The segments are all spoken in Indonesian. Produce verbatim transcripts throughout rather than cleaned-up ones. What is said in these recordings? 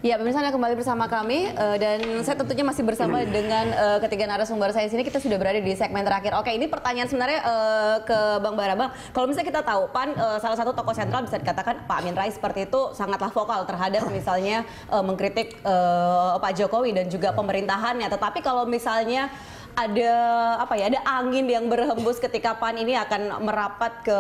Ya, pemirsa Anda kembali bersama kami uh, dan saya tentunya masih bersama dengan uh, ketiga narasumber saya di sini. Kita sudah berada di segmen terakhir. Oke, ini pertanyaan sebenarnya uh, ke Bang Bara. Bang, kalau misalnya kita tahu P A N uh, salah satu tokoh sentral bisa dikatakan Pak Amin Rais seperti itu sangatlah vokal terhadap misalnya uh, mengkritik uh, Pak Jokowi dan juga pemerintahannya. Tetapi kalau misalnya ada apa ya, ada angin yang berhembus ketika P A N ini akan merapat ke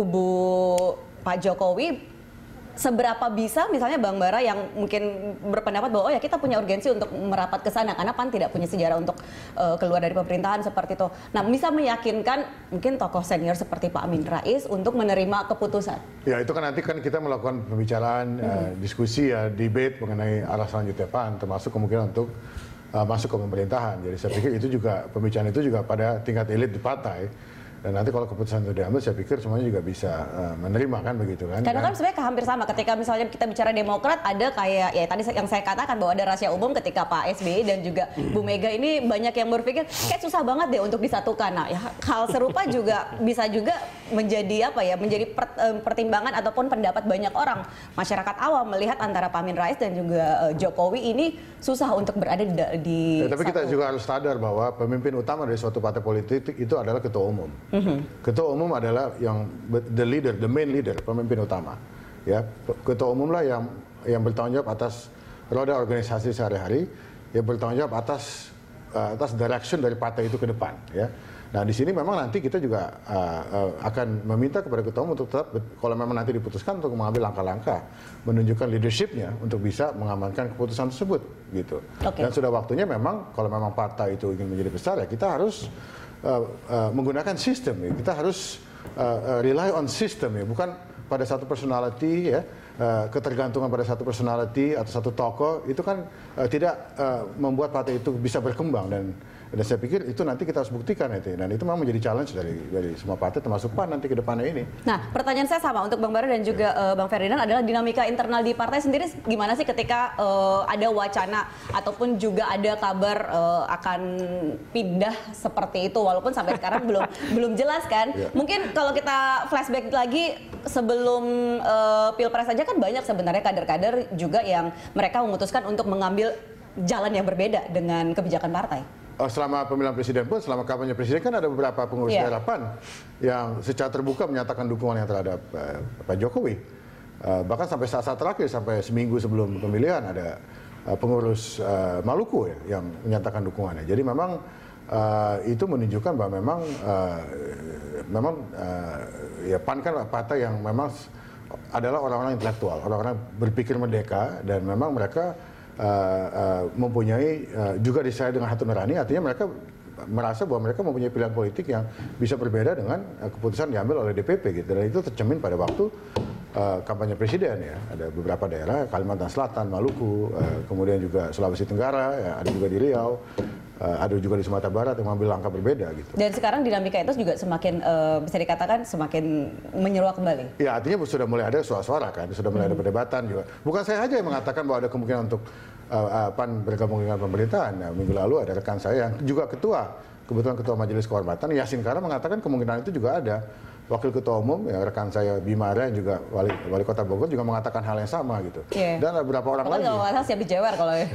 kubu Pak Jokowi. Seberapa bisa misalnya Bang Bara yang mungkin berpendapat bahwa oh ya kita punya urgensi untuk merapat ke sana karena P A N tidak punya sejarah untuk uh, keluar dari pemerintahan seperti itu. Nah, bisa meyakinkan mungkin tokoh senior seperti Pak Amin Rais untuk menerima keputusan. Ya, itu kan nanti kan kita melakukan pembicaraan, hmm. uh, diskusi ya, debate mengenai arah selanjutnya P A N, termasuk kemungkinan untuk uh, masuk ke pemerintahan. Jadi saya pikir itu juga pembicaraan itu juga pada tingkat elit di partai. Dan nanti kalau keputusan itu diambil, saya pikir semuanya juga bisa uh, menerima kan begitu kan. Karena kan sebenarnya hampir sama ketika misalnya kita bicara Demokrat ada kayak ya tadi yang saya katakan bahwa ada rahasia umum ketika Pak S B Y dan juga Bu Mega ini banyak yang berpikir kayak susah banget deh untuk disatukan. Nah, ya, hal serupa juga bisa juga menjadi apa ya, menjadi per, um, pertimbangan ataupun pendapat banyak orang masyarakat awam melihat antara Pak Amin Rais dan juga uh, Jokowi ini susah untuk berada di, di ya, tapi satu. Kita juga harus sadar bahwa pemimpin utama dari suatu partai politik itu adalah ketua umum. Mm-hmm. Ketua umum adalah yang the leader, the main leader, pemimpin utama. Ya, ketua umum lah yang yang bertanggung jawab atas roda organisasi sehari-hari, yang bertanggung jawab atas uh, atas direction dari partai itu ke depan. Ya, nah di sini memang nanti kita juga uh, uh, akan meminta kepada ketua umum untuk tetap, kalau memang nanti diputuskan untuk mengambil langkah-langkah, menunjukkan leadershipnya untuk bisa mengamankan keputusan tersebut, gitu. Okay. Dan sudah waktunya memang kalau memang partai itu ingin menjadi besar ya kita harus Uh, uh, menggunakan sistem ya. Kita harus uh, uh, rely on sistem ya, bukan pada satu personality ya, uh, ketergantungan pada satu personality atau satu tokoh itu kan uh, tidak uh, membuat partai itu bisa berkembang. dan dan saya pikir itu nanti kita harus buktikan itu, dan itu memang menjadi challenge dari dari semua partai termasuk P A N nanti ke depannya ini. Nah, pertanyaan saya sama untuk Bang Bara dan juga yeah. uh, Bang Ferdinand adalah dinamika internal di partai sendiri gimana sih ketika uh, ada wacana ataupun juga ada kabar uh, akan pindah seperti itu walaupun sampai sekarang belum belum jelas kan. Yeah. Mungkin kalau kita flashback lagi sebelum uh, Pilpres saja kan banyak sebenarnya kader-kader juga yang mereka memutuskan untuk mengambil jalan yang berbeda dengan kebijakan partai. Selama pemilihan presiden pun, selama kampanye presiden kan ada beberapa pengurus yeah. daerah P A N yang secara terbuka menyatakan dukungannya terhadap uh, Pak Jokowi. Uh, bahkan sampai saat-saat terakhir, sampai seminggu sebelum pemilihan ada uh, pengurus uh, Maluku ya, yang menyatakan dukungannya. Jadi memang uh, itu menunjukkan bahwa memang uh, memang uh, ya P A N kan partai yang memang adalah orang-orang intelektual, orang-orang berpikir merdeka, dan memang mereka Uh, uh, mempunyai uh, juga disertai dengan hati nurani, artinya mereka merasa bahwa mereka mempunyai pilihan politik yang bisa berbeda dengan uh, keputusan diambil oleh D P P gitu, dan itu tercermin pada waktu uh, kampanye presiden ya. Ada beberapa daerah, Kalimantan Selatan, Maluku, uh, kemudian juga Sulawesi Tenggara, ya, ada juga di Riau, uh, ada juga di Sumatera Barat yang mengambil langkah berbeda gitu. Dan sekarang dinamika itu juga semakin uh, bisa dikatakan semakin menyeruak kembali. Ya, artinya sudah mulai ada suara-suara kan, sudah mulai hmm. ada perdebatan juga. Bukan saya aja yang mengatakan bahwa ada kemungkinan untuk Uh, P A N bergabung dengan pemerintahan. Nah, minggu lalu ada rekan saya yang juga ketua, kebetulan ketua Majelis Kehormatan, Yasin Kara, mengatakan kemungkinan itu juga ada. Wakil ketua umum, ya, rekan saya Bima Arya yang juga wali, wali kota Bogor juga mengatakan hal yang sama gitu. Yeah. Dan ada beberapa orang lagi. Kalau nggak siap dijawar kalau ya.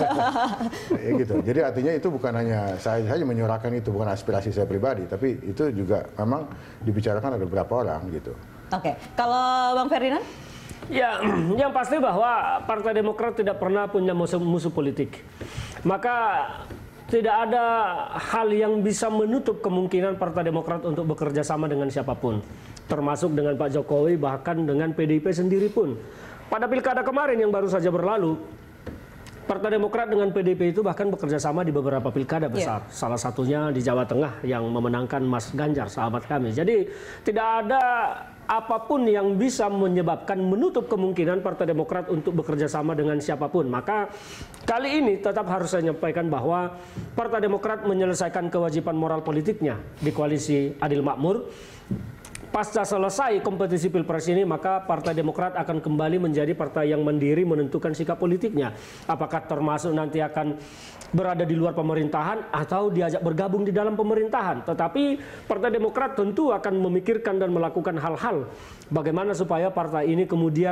Ya gitu. Jadi artinya itu bukan hanya saya saja menyuarakan itu, bukan aspirasi saya pribadi, tapi itu juga memang dibicarakan oleh beberapa orang gitu. Oke, okay. Kalau Bang Ferdinand? Ya, yang pasti bahwa Partai Demokrat tidak pernah punya musuh, musuh politik. Maka tidak ada hal yang bisa menutup kemungkinan Partai Demokrat untuk bekerja sama dengan siapapun. Termasuk dengan Pak Jokowi, bahkan dengan P D I P sendiri pun. Pada pilkada kemarin yang baru saja berlalu, Partai Demokrat dengan P D I P itu bahkan bekerja sama di beberapa pilkada besar. Yeah. Salah satunya di Jawa Tengah yang memenangkan Mas Ganjar, sahabat kami. Jadi tidak ada apapun yang bisa menyebabkan menutup kemungkinan Partai Demokrat untuk bekerja sama dengan siapapun. Maka kali ini tetap harus saya nyampaikan bahwa Partai Demokrat menyelesaikan kewajiban moral politiknya di koalisi Adil Makmur. Pasca selesai kompetisi Pilpres ini, maka Partai Demokrat akan kembali menjadi partai yang mandiri menentukan sikap politiknya. Apakah termasuk nanti akan berada di luar pemerintahan atau diajak bergabung di dalam pemerintahan. Tetapi Partai Demokrat tentu akan memikirkan dan melakukan hal-hal bagaimana supaya partai ini kemudian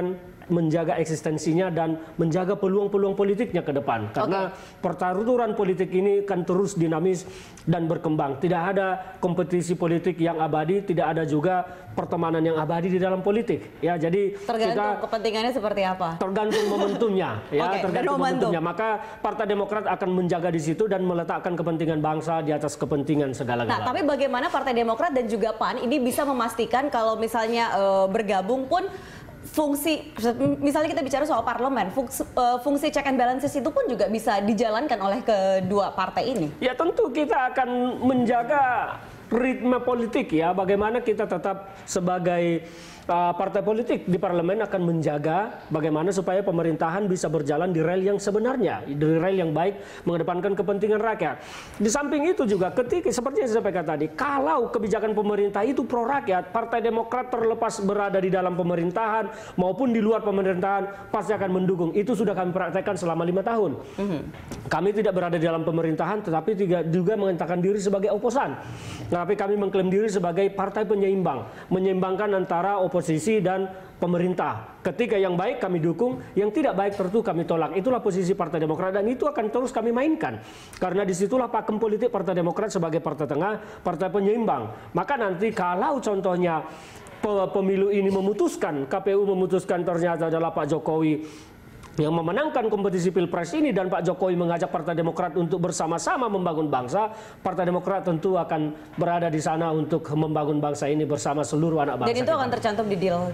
menjaga eksistensinya dan menjaga peluang-peluang politiknya ke depan. Karena okay. pertaruhan politik ini kan terus dinamis dan berkembang. Tidak ada kompetisi politik yang abadi, tidak ada juga pertemanan yang abadi di dalam politik. Ya, jadi tergantung kita, kepentingannya seperti apa. Tergantung momentumnya, ya, okay, tergantung momentumnya. Maka Partai Demokrat akan menjaga di situ dan meletakkan kepentingan bangsa di atas kepentingan segala-galanya. Nah, tapi bagaimana Partai Demokrat dan juga P A N ini bisa memastikan kalau misalnya e, bergabung pun fungsi, misalnya kita bicara soal parlemen, fungsi, uh, fungsi check and balances itu pun juga bisa dijalankan oleh kedua partai ini? Ya tentu kita akan menjaga ritme politik ya, bagaimana kita tetap sebagai uh, partai politik di parlemen akan menjaga bagaimana supaya pemerintahan bisa berjalan di rel yang sebenarnya, di rel yang baik, mengedepankan kepentingan rakyat. Di samping itu juga ketika seperti yang saya sampaikan tadi, kalau kebijakan pemerintah itu pro rakyat, Partai Demokrat terlepas berada di dalam pemerintahan maupun di luar pemerintahan pasti akan mendukung. Itu sudah kami praktekkan selama lima tahun. Mm-hmm. Kami tidak berada di dalam pemerintahan, tetapi juga mengatakan diri sebagai oposan. Tapi kami mengklaim diri sebagai partai penyeimbang, menyeimbangkan antara oposisi dan pemerintah. Ketika yang baik kami dukung, yang tidak baik tentu kami tolak. Itulah posisi Partai Demokrat dan itu akan terus kami mainkan. Karena disitulah pakem politik Partai Demokrat sebagai partai tengah, partai penyeimbang. Maka nanti kalau contohnya pemilu ini memutuskan, K P U memutuskan ternyata adalah Pak Jokowi yang memenangkan kompetisi Pilpres ini dan Pak Jokowi mengajak Partai Demokrat untuk bersama-sama membangun bangsa, Partai Demokrat tentu akan berada di sana untuk membangun bangsa ini bersama seluruh anak bangsa. Dan itu akan tercantum di deal.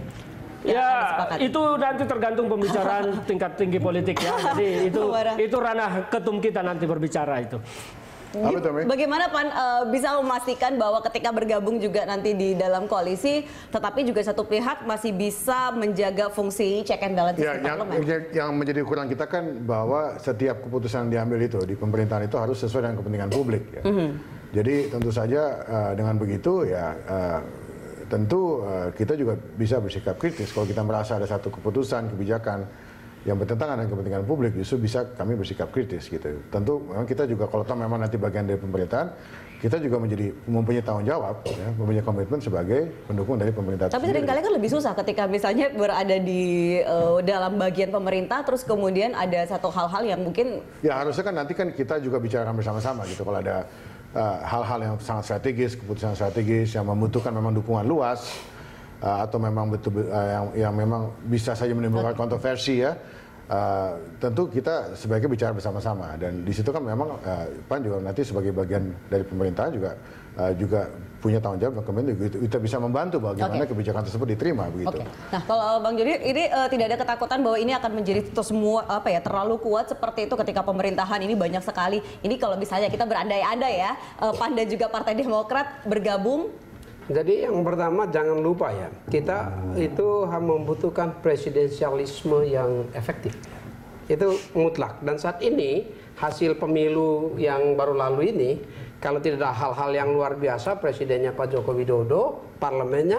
Ya, itu nanti tergantung pembicaraan tingkat tinggi politik ya. Jadi itu itu ranah ketum kita nanti berbicara itu. Bagaimana Pan uh, bisa memastikan bahwa ketika bergabung juga nanti di dalam koalisi, tetapi juga satu pihak masih bisa menjaga fungsi check and balance ya, di yang, parlemen? Yang menjadi ukuran kita kan bahwa setiap keputusan yang diambil itu di pemerintahan itu harus sesuai dengan kepentingan publik. Ya. Mm-hmm. Jadi tentu saja uh, dengan begitu ya uh, tentu uh, kita juga bisa bersikap kritis kalau kita merasa ada satu keputusan kebijakan yang bertentangan dengan kepentingan publik, justru bisa kami bersikap kritis gitu. Tentu memang kita juga kalau tahu memang nanti bagian dari pemerintahan, kita juga menjadi mempunyai tanggung jawab, ya, mempunyai komitmen sebagai pendukung dari pemerintah. Tapi seringkali kan lebih susah ketika misalnya berada di uh, dalam bagian pemerintah, terus kemudian ada satu hal-hal yang mungkin ya harusnya kan nanti kan kita juga bicarakan bersama-sama gitu. Kalau ada hal-hal uh, yang sangat strategis, keputusan strategis yang membutuhkan memang dukungan luas. Uh, atau memang betul uh, yang, yang memang bisa saja menimbulkan kontroversi ya, uh, tentu kita sebaiknya bicara bersama-sama dan di situ kan memang uh, P A N juga nanti sebagai bagian dari pemerintahan juga uh, juga punya tanggung jawab dan kemudian kita bisa membantu bagaimana okay. kebijakan tersebut diterima begitu. Okay. Nah kalau Bang Jody ini uh, tidak ada ketakutan bahwa ini akan menjadi semua apa ya terlalu kuat seperti itu ketika pemerintahan ini banyak sekali. Ini kalau misalnya kita berandai-andai ya, uh, P A N dan juga Partai Demokrat bergabung. Jadi yang pertama jangan lupa ya, kita itu membutuhkan presidensialisme yang efektif. Itu mutlak. Dan saat ini hasil pemilu yang baru lalu ini, kalau tidak ada hal-hal yang luar biasa, presidennya Pak Joko Widodo, parlemennya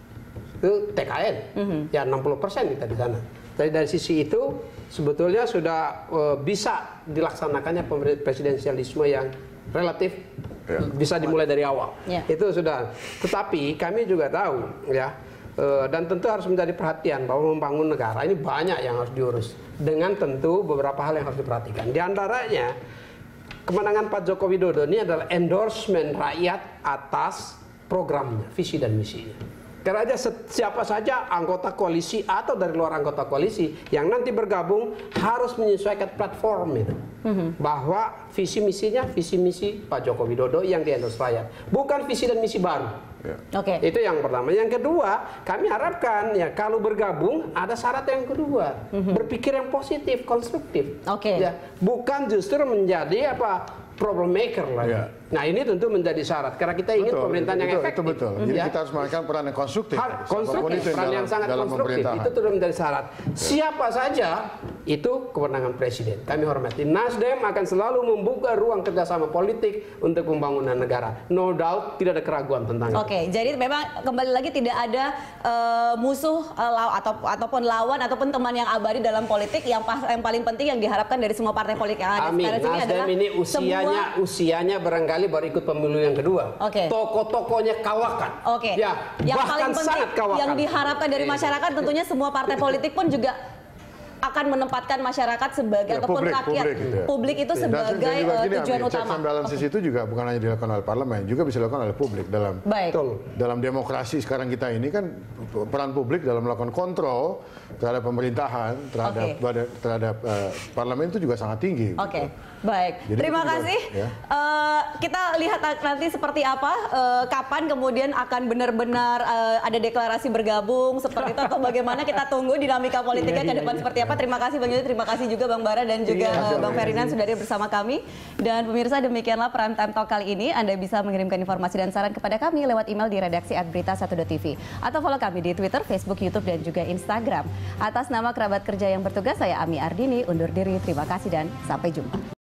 itu T K N, mm-hmm. ya enam puluh persen kita di sana. Jadi dari sisi itu sebetulnya sudah uh, bisa dilaksanakannya presidensialisme yang relatif ya. Bisa dimulai dari awal. Ya. Itu sudah. Tetapi kami juga tahu ya e, dan tentu harus menjadi perhatian bahwa membangun negara ini banyak yang harus diurus dengan tentu beberapa hal yang harus diperhatikan. Di antaranya kemenangan Pak Joko Widodo ini adalah endorsement rakyat atas programnya, visi dan misinya. Karena aja siapa saja anggota koalisi atau dari luar anggota koalisi yang nanti bergabung harus menyesuaikan platform itu. Mm-hmm. Bahwa visi misinya visi misi Pak Joko Widodo yang di-endorse rakyat. Bukan visi dan misi baru. Yeah. Oke. Okay. Itu yang pertama. Yang kedua, kami harapkan ya kalau bergabung ada syarat yang kedua. Mm-hmm. Berpikir yang positif, konstruktif. Oke. Okay. Ya, bukan justru menjadi apa? Problem maker lagi. Ya. Nah ini tentu menjadi syarat karena kita ingin betul, pemerintahan itu, yang itu, efektif. Itu betul. Jadi ya. Kita harus memainkan peran yang konstruktif. Hal, konstruktif, peran dalam, yang sangat konstruktif itu sudah menjadi syarat. Ya. Siapa saja Itu kewenangan presiden. Kami hormati. Nasdem akan selalu membuka ruang kerjasama politik untuk pembangunan negara. No doubt, tidak ada keraguan tentang itu. Oke, jadi memang kembali lagi tidak ada uh, musuh uh, law, atau ataupun lawan ataupun teman yang abadi dalam politik. Yang pas, yang paling penting yang diharapkan dari semua partai politik yang ada Amin. sekarang sini Nasdem adalah ini usianya semua... usianya barangkali baru ikut pemilu yang kedua. Oke. Tokoh-tokohnya kawakan. Oke. Ya, yang bahkan paling penting sangat kawakan. yang diharapkan dari masyarakat tentunya semua partai politik pun juga akan menempatkan masyarakat sebagai Ya, ataupun publik, rakyat publik, gitu ya. publik itu Dan- sebagai dan juga uh, gini, tujuan Ami, utama. checks and balances itu juga bukan hanya dilakukan oleh parlemen, juga bisa dilakukan oleh publik dalam Baik. Betul. dalam demokrasi sekarang kita ini kan peran publik dalam melakukan kontrol terhadap pemerintahan, terhadap Oke. terhadap uh, parlemen itu juga sangat tinggi. Oke, baik. Jadi Terima itu juga, kasih. ya. Eh, kita lihat nanti seperti apa, eh, kapan kemudian akan benar-benar eh, ada deklarasi bergabung seperti itu atau bagaimana, kita tunggu dinamika politiknya ke depan seperti apa. Terima kasih Bang Yudi, terima kasih juga Bang Bara dan juga Iya, eh, Bang sama-sama. Ferdinand sudah hadir bersama kami. Dan pemirsa, demikianlah Prime Time Talk kali ini. Anda bisa mengirimkan informasi dan saran kepada kami lewat email di redaksi at berita satu dot t v atau follow kami di Twitter, Facebook, YouTube dan juga Instagram. Atas nama kerabat kerja yang bertugas, saya Ami Ardini undur diri. Terima kasih dan sampai jumpa.